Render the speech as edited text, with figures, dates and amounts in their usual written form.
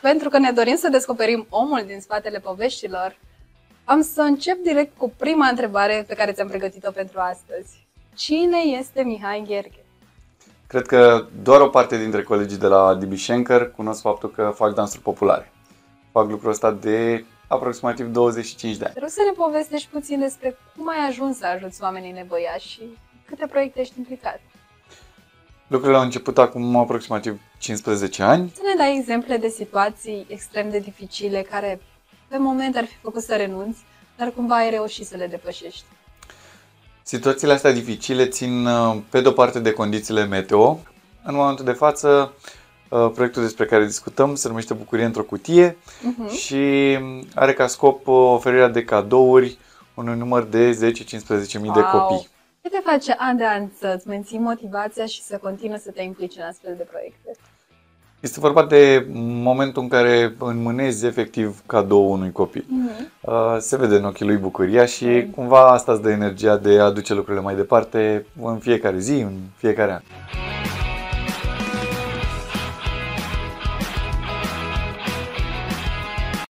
pentru că ne dorim să descoperim omul din spatele poveștilor, am să încep direct cu prima întrebare pe care ți-am pregătit-o pentru astăzi. Cine este Mihai Gheorghe? Cred că doar o parte dintre colegii de la DB Schenker cunosc faptul că fac dansuri populare. Fac lucrul ăsta de aproximativ 25 de ani. Vreau să ne povestești puțin despre cum ai ajuns să ajuți oamenii nevoiași și câte proiecte ești implicat. Lucrurile au început acum aproximativ 15 ani. Să ne dai exemple de situații extrem de dificile care pe moment ar fi făcut să renunți, dar cumva ai reușit să le depășești. Situațiile astea dificile țin pe de-o parte de condițiile meteo. În momentul de față, proiectul despre care discutăm se numește Bucurie într-o cutie și are ca scop oferirea de cadouri unui număr de 10-15.000 de copii. Ce te face an de an să-ți menții motivația și să continui să te implici în astfel de proiecte? Este vorba de momentul în care înmânezi efectiv cadou unui copil. Se vede în ochii lui bucuria și cumva asta îți dă energia de a aduce lucrurile mai departe în fiecare zi, în fiecare an.